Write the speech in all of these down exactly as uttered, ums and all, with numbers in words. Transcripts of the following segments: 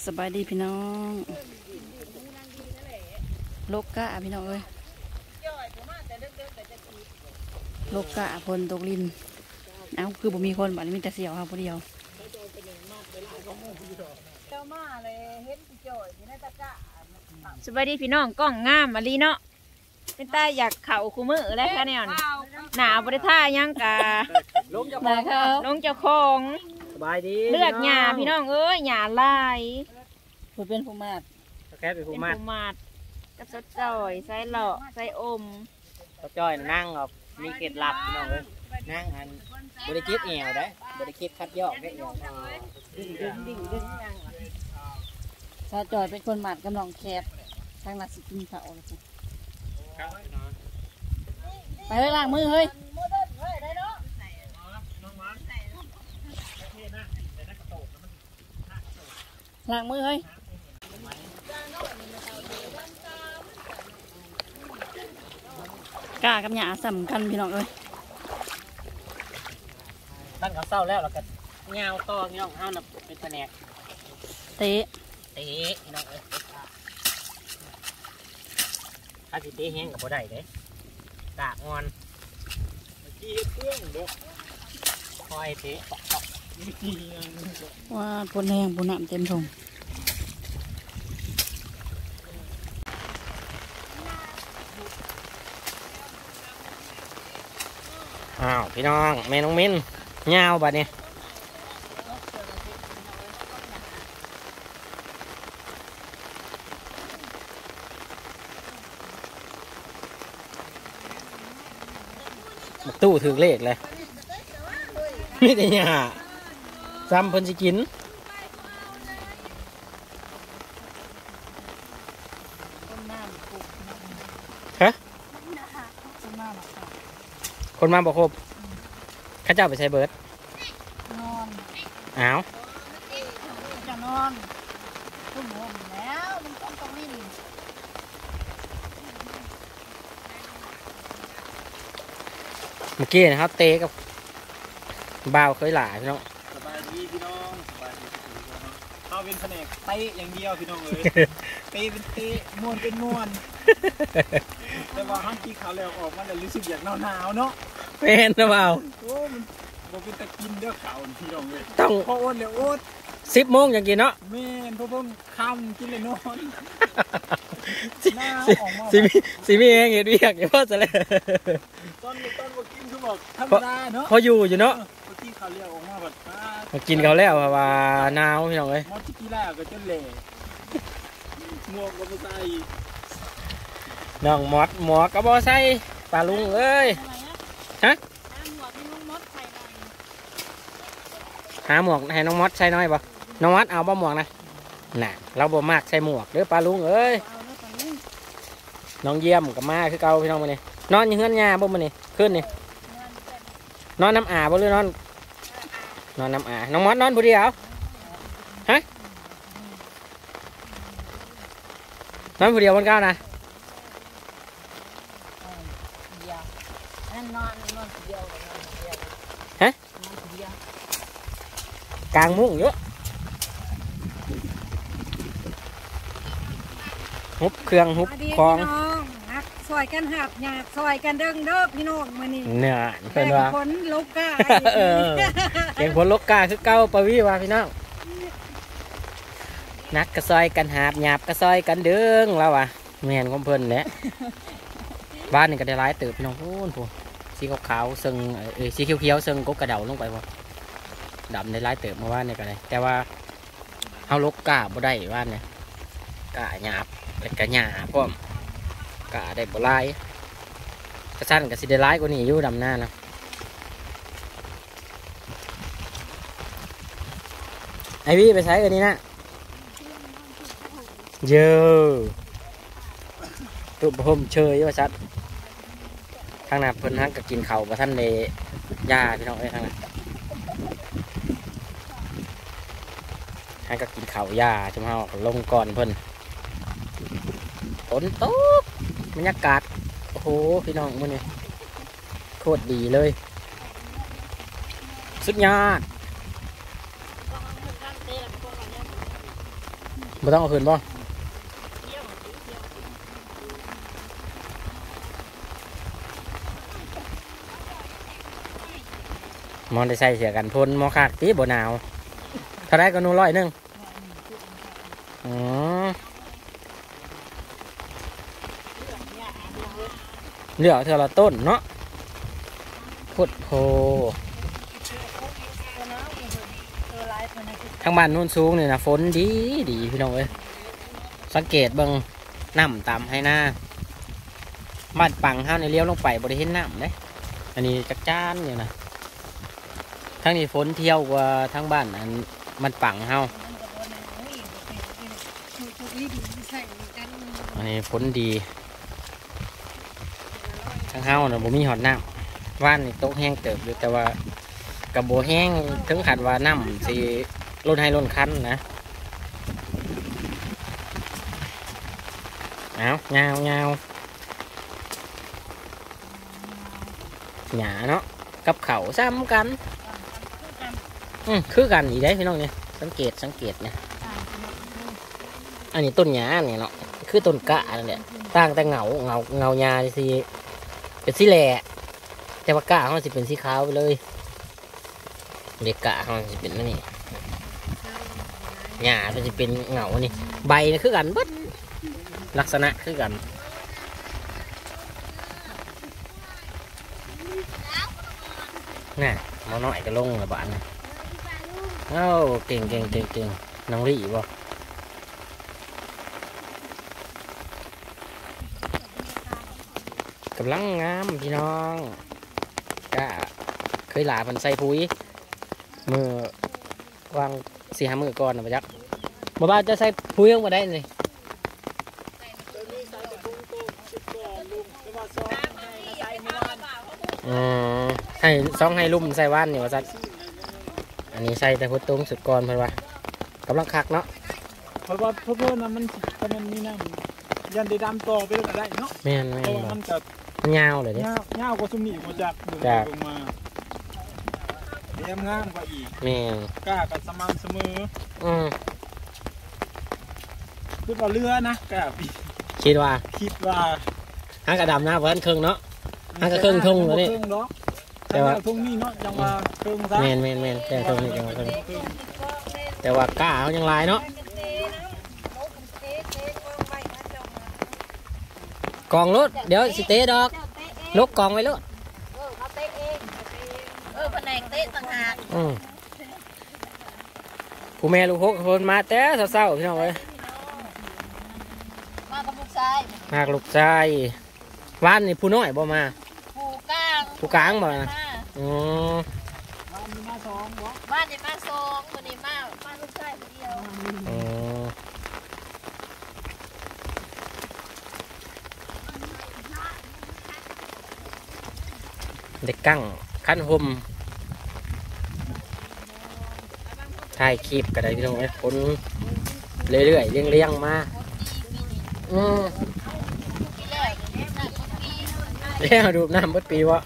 สบายดีพี่น้องโลกกะพี่น้องเอ้ยโลกกะพลตกลินเอ้าคือบ่มีคนบัดนี้มีแต่เสี่ยวครับผู้เดียวสบายดีพี่น้องกล้องงามมาลีเนาะเป็นตาอยากเข่าคู่มือแล้วค่ะเนี่ยหนาวบริท่ายังกะลงเจ้าของลงเจ้าของสบายดีเลือกหญ้าพี่น้องเอ้ยหญ้าลายผู้เป็นผู้มาดแค่เป็นผู้มาดมาดกับสดจ่อยใส่หล่อใส่อมสดจ่อยนั่งแบบมีเกล็ดลับพี่น้องเลยนั่งอันบริกิตเอวได้บริกิตคัดยอกได้เอวดึงดึงดึงดึงซาจอยเป็นคนหมัดกำลังแคบทางนักสกินเขาไปเลยล้างมือเฮ้ยล้างมือเฮ้ยกล้ากับหยาสำคัญพี่น้องเอ้ยตั้งเขาเศร้าแล้วเราก็เงาต่อเงาเอาหนับเป็นแผนกเตะเตะพี่น้องเอ้ยถ้าสิเตะแห้งกับบ่ได้เด้กากงอนจี้เครื่องเด้อคอยเตะตอกตอกว่าปนแห้งปนน้ำเต็มถุงอ้าวพี่น้องแม่น้องมิ้นเงาบัดนี้ตู้ถือเลขเลยนี่แต่หยาซ้ำเพิ่นสิกินฮะคนมาบอกครบข้าเจ้าไปใช้เบิร์ดนอนอ้าวจะนอนทุ่มหัวแล้วมันต้องต้องนิ่งเมื่อกี้นะครับเตะกับบ่าวเคยหลายพี่น้องสบายดีพี่น้องสบายดีพี่น้องเอาเป็นแผนกเตะอย่างเดียวพี่น้องเลยเตะเป็นเตะมวนเป็นมวนแต่ว่าห้างที่เขาแล้วออกมาเลยรู้สึกอย่างหนาวๆเนาะเป็นหรือเปล่าโอ้มันมันเป็นตะกินเด้อเขาพี่น้องเลยต้องพอโอนเลยโอ๊ตสิบโมงอย่างกินเนาะแม่นพอเพิ่งค่ำกินเลยนอนสิมีสิมีเองเห็นวิ่งอย่างพ่อจะเลยตอนตอนมากินคือบอกธรรมดาเนาะพออยู่อยู่เนาะเมื่อกี้เขาเรียกออกมาแบบมากินเขาแล้วว่าหนาวพี่น้องเลยมอสกี้แล้วก็จะเละหมวกก็ไม่ใส่น้องมอสหมวกก็บ่ใส่ปลาลุงเอ้ยฮะหาหมวกให้น้องมอสใส่น้อยบ่น้องมอสเอาบ่หมวกนะน่ะเราบ่มากใส่หมวกหรือปลาลุงเอ้ยน้องเยี่ยมกับมาคือเก่าพี่น้องมาเนี่ยนอนอยู่เฮือนยาบ่มาเนี่ยขึ้นนี่นอนน้ำอาบ่หรือนอนนอนน้ำอาน้องมอสนอนผู้เดียวฮะนอนผู้เดียวบนเก้านะฮะกลางมุ้งเยอะฮุบเครื่องฮุบคลองซอยกันหับหยาบซอยกันเด้งเด้อพี่น้องมานี่เนี่ยเพิ่นว่าผลลกกาเก่งผลลกกาคือเก้าปวีว่าพี่น้องนักกระซอยกันหาบหยาบกระซอยกันเด้งแล้วว่ะแม่นของเพิ่นแหละบ้านนี่ก็ได้หลายเติบพี่น้องพูนพูนสีขาวๆซึ่งเออสีเขียวๆซึ่งกกระเดาลงไปบ่ดำได้หลายเติบมาว่านี่ก็ได้แต่ว่าเฮาลกกาบ่ได้ว่าเนี่ยกาหยาบเป็นกะหยาพร้อมกะได้บ่หลายกระชั้นกะสิได้หลายกว่านี้อยู่ดำหน้านะไอวี่ไปใช้กันนี้นะเยอะตุ่มพมเชยว่าชัดทางนั้นเพิ่นทั้งก็กินเข่ากับท่านในยาพี่น้องเอ้ยทางนั้นให้ก็กินเข่ายาจุ่มเฮาลงก่อนเพิ่นฝนตกบรรยากาศโอ้โหพี่น้องมื้อนี้โคตรดีเลยสุดยอดบ่ต้องเอาคืนบ่มอนได้ใส่เสียกันพ่นมอคักตีบ่หนาวเท่าไรก็นูร้อยหนึงอ๋อเหลือเท่าละต้นเนาะพุดโพทางบ้านนู่นสูงเนี่ยนะฝนดีดีพี่น้องเอ้ยสังเกตเบิ่งน้ำต่ำให้หน้าบ้านปังห้าวในเลี้ยวลงไปบริเห็นน้ำเด้อันนี้จักจ้านอยู่นะทั้งนี้ฝนเที่ยวกว่าทั้งบ้านอันมันปังห้าวอันนี้ฝนดีทั้งห้าวนะบ่มีหอดน้ำว่านนี่โต๊ะแห้งเติบอยู่แต่ว่ากับโบแห้งถึงขัดว่าน้ำสิล้นให้ล้นคันนะเอาเงาเงาหยาเนาะกับเขาซ้ำกันอืมคือกันอีได้พี่น้องเนี่ยสังเกตสังเกตเนี่ยอันนี้ต้นหยาเนี่ยเนาะคือต้นกะเนี่ยต่างแต่เงาเงาเงาหยาสิเป็นสีแหล่แต่ว่ากะเขาสิเป็นสีขาวไปเลยเด็กกะเขาสิเป็นนั่นนี่หญ้ามันจะเป็นเงานี่ใบนี่คือกันเบิดลักษณะคือกันน่ะมาหน่อยก็ลงละบ้านนะเอ้าเก่งเก่งเก่งเก่งน้องลี่บ่กำลังงามพี่น้องก็เคยหลามันใส่ปุ๋ยมือวางสี่ห้ามือก่อนนะปะจักบ่บ้าจะใส่ปุ๋ยลงมาได้เลยอืมให้ซองให้ลุ่มใส่ว่านนี่ว่าจัดอันนี้ใส่แต่พุทตุ้งสุดก่อนเพื่อนว่ากำลังคักเนาะเพราะว่าเพื่อนๆนะมันมันมีน้ำยันได้ดำต่อไปเลยก็ได้เนาะแม่นแม่เพราะนว่ามันจะมันยาวเลยเนี่ยเงาเงากว่าซุมนี่มาจากลงจากลงมาเลี้ยงงามกว่าอีกแม่นกล้ากับสม่ำเสมออืมคิดว่าเรือนะกล้าปีคิดว่าคิดว่าหางกระดำหน้าเพิ่นครึ่งเนาะ มันก็ครึ่งทุ่งแล้วนี่ครึ่งเนาะแต่แต่ว่าว่าทุ่งนี่เนาะจังว่าครึ่งซะแม่นแม่นแม่นแต่ครึ่งนี่จังหวะครึ่งแต่ว่ากล้าเขายังลายเนาะกองรถเดี๋ยวสิเตะดอกลกกองไว้รถเออเขาเตะเองเออแผนกเตะต่างหากอืมผู้แม่ลูกหกคนมาแต่เศร้าๆพี่น้องเอ้ยมากับลูกชายมากลูกชายว่านนี่ผู้น้อยบ่มาผู้กลางผู้กลางบ่นะมาอ๋อบ้านมีมาสองบ่บ้านนี่มาสองคนนี้มามาลูกชายคนเดียวอ๋อเด็กกั้งขั้นหมถ่ายคลิปก็ได้พี่น้องเอ้ยคนเรื่อยๆเลี้ยงๆมาอืมปีแรกเนี่ยน่าจะปีเลี้ยงดูน้ำเมื่อปีวะ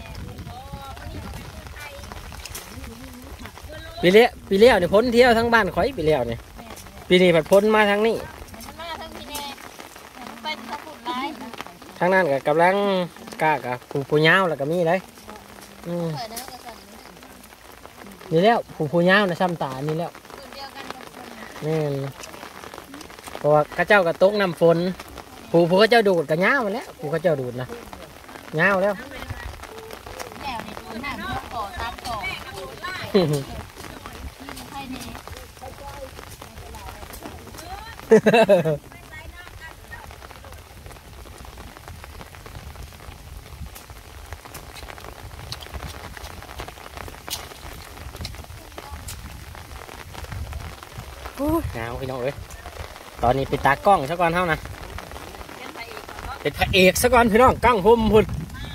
ปีเลี้ยปีเลี้ยวเนี่ยพ้นเที่ยวทั้งบ้านข่อยปีเลี้ยวเนี่ยปีนี้ผัดพ้นมาทางนี้มันมาทั้งพี่แน่มันไปทั้งผู้ร้ายทางนั้นก็กำลังกล้ากับผู้ผู้ยาวแล้วก็มีเลยอืมเปิดแล้วก็สั่นนี่แล้วผู้ผู้ยาวนะซ้ำตานี่แล้วคนเดียวกันหมดคนนะนี่เพราะว่าข้าเจ้าก็ตกน้ำฝนผู้ผู้ข้าเจ้าดูดก็ยาวมาแล้วผู้ข้าเจ้าดูดนะยาวแล้วแนวในตัวหน้ามันก่อตามก่อใครนี่หนาวพี่น้องเอ้ยตอนนี้เป็นตากล้องซะก่อนเท่านะเป็นพระเอกซะก่อนพี่น้องกล้องหุ่มหุ่น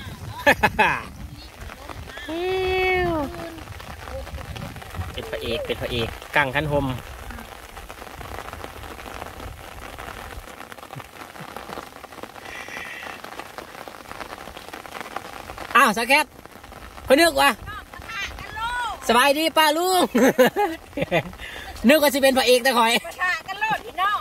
เป็นพระเอกเป็นพระเอกกล้องขันห่มอ้าวสักแคทเพื่อนนึกว่าสบายดีป้าลุง นึกว่าจะเป็นพระเอกแต่คอยปะทะกันโลดพี่น้อง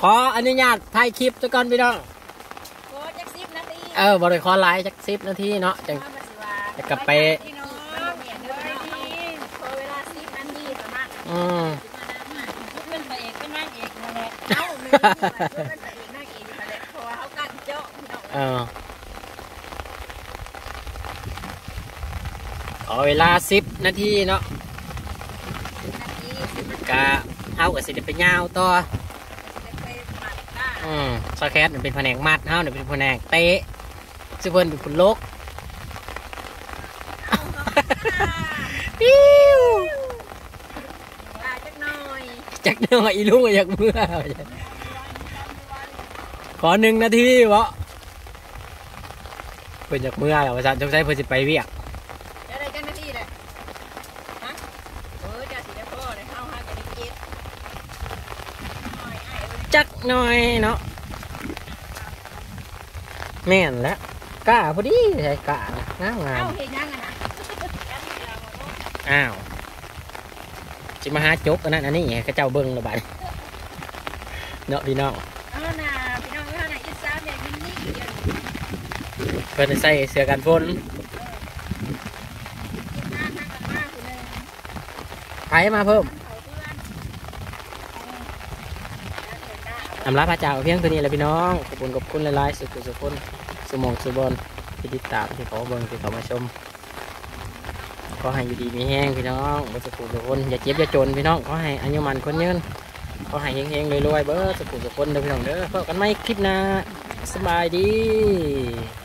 ขออนุญาตถ่ายคลิปซะก่อนพี่น้องโคจักสิบนาทีเออบริคอไลฟ์จักสิบนาทีเนาะจังจะกลับไปพี่น้องเห็นเด้อพี่น้องขอเวลาสิบนาทีประมาณอืมเป็นพระเอกเป็นนางเอกนั่นแหละเอ้าแม่นเป็นพระเอกนางเอกนี่ค่ะแหละเพราะว่าเขากันเจาะพี่น้องเออขอเวลาสิบนาทีเนาะนาทีสิบกะเอากับสิเดไปยาวต่อไปหมัดได้อืมซอแคสเป็นแผนกมัดเฮาเนี่ยเป็นแผนกเตะซึ่งเพิ่นเป็นคนลกปิ้วลาจักหน่อยจักหน่อยอีลุงก็อยากเมื่อขอหนึ่งนาทีวะเพิ่นอยากเมื่อแล้วว่าซั่นสงสัยเพิ่นสิไปเวียกจะได้จักนาทีเลยฮะเออจะสิได้พ่อได้เข้าหาจะได้เก็บหน่อยไอ้เอ้ยจักหน่อยเนาะแม่นแล้วกล้าพอดีใช่กล้างามงาเอ้าม เห็นยังอะนะอ้าวจิมาหาจกอันนั้นอันนี้กระเจ้าเบิ้งระบาดเนาะพี่น้องเอาน่ะพี่น้องเท่าไหร่อีสานแบบนี้นี่เดี๋ยวเพิ่นใส่เสื้อกันฝนหน้าทางกันมากคุณเลยไปมาเพิ่มเขาเพื่อนอำลาพระเจ้าเพียงตัวนี้แหละพี่น้องขอบคุณขอบคุณหลายๆสุขสุขคนสมองสุบอลที่ติดตามที่เขาเบิ้งที่เขามาชมก็ให้อยู่ดีมีแห้งพี่น้องบ่สุขสุขคนอย่าเจ็บอย่าจนพี่น้องก็ให้อายุมันคนยืนก็ให้เฮงๆรวยๆเบ้อสุขสุขคนเด้อพี่น้องเด้อพบกันใหม่คลิปหน้าสบายดี